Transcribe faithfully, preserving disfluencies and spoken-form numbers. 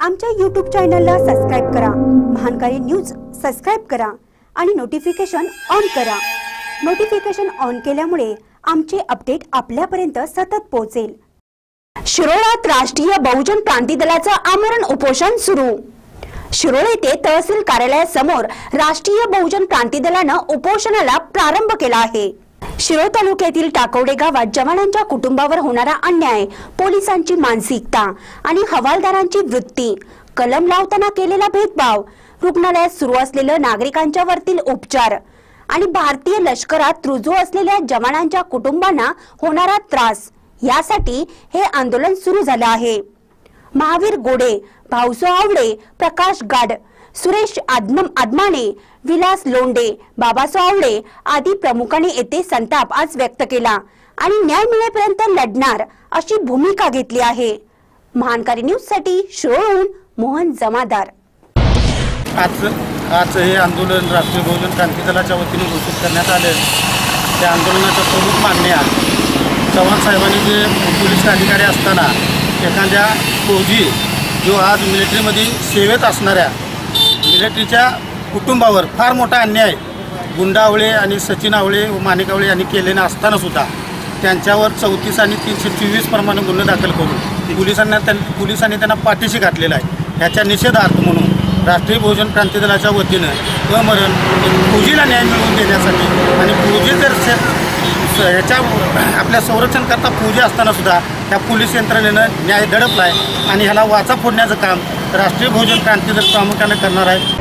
आमच्या यूट्यूब चॅनलला सबस्क्राइब करा, महानकारी न्यूज सबस्क्राइब करा आणि नोटिफिकेशन ऑन करा। नोटिफिकेशन ऑन केल्यामुळे आमचे अपडेट आपल्यापर्यंत सतत पोहोचेल। शिरोळात राष्ट्रीय बहुजन क्रांती दलाचा आमरण उपोषण सुरू। शिरोळ येथे तहसील कार्यालयासमोर राष्ट्रीय बहुजन क्रांती दलाने उपोषणाला प्रारंभ केला आहे। शिरोळ तालुक्यातील टाकवडे गावात जवानांच्या कुटुंबावर होणारा अन्याय, पोलिसांची मानसिकता आणि हवालदारांची वृत्ती, कलम लावताना केलेला भेदभाव, रुग्णालयात सुरू असलेले नागरिकांच्या वरतील उपचार आणि भारतीय लष्करात रुजू असलेल्या जवानांच्या कुटुंबांना होणारा त्रास यासाठी हे आंदोलन सुरू झाले आहे। महावीर गोडे, भाऊसो आवडे, प्रकाश गाड, सुरेश आदम आदमाने, विलास लोंडे, बाबासो आवडे आदी प्रमुखांनी येथे संताप आज व्यक्त केला आणि न्याय मिळेपर्यंत लढणार अशी भूमिका घेतली आहे। महानकारी न्यूज साठी शिरोळहून मोहन जमादार। आज आज हे आंदोलन राष्ट्रीय बहुजन क्रांती दलाच्या वतीने घोषित करण्यात आले। त्या आंदोलनाचा प्रमुख मागण्या चव्हाण साहेबांनी जे पोलीस अधिकारी असताना एखाद्या फौजी जो आज मिलिटरीमध्ये सेवेत असणाऱ्या मिलिटरीच्या कुटुंबावर फार मोठा अन्याय गुंडावळे आणि सचिन आवळे व माणिक आवळे यांनी केलेला असताना सुद्धा त्यांच्यावर चौतीस आणि तीनशे चोवीस प्रमाणे गुन्हे दाखल करून पोलिसांना पोलिसांनी त्यांना पाठीशी घातलेला आहे। ह्याच्या निषेधार्थ म्हणून राष्ट्रीय बहुजन क्रांती दलाच्या वतीनं अमरण फौजीला न्याय मिळवून देण्यासाठी आणि फौजी जर ह्याच्या आपल्या संरक्षण करता फौजी असताना सुद्धा त्या पोलीस यंत्रणेनं न्याय दडपला आहे आणि ह्याला वाचा फोडण्याचं काम राष्ट्रीय बहुजन क्रांती दल प्रामुख्याने करणार आहे।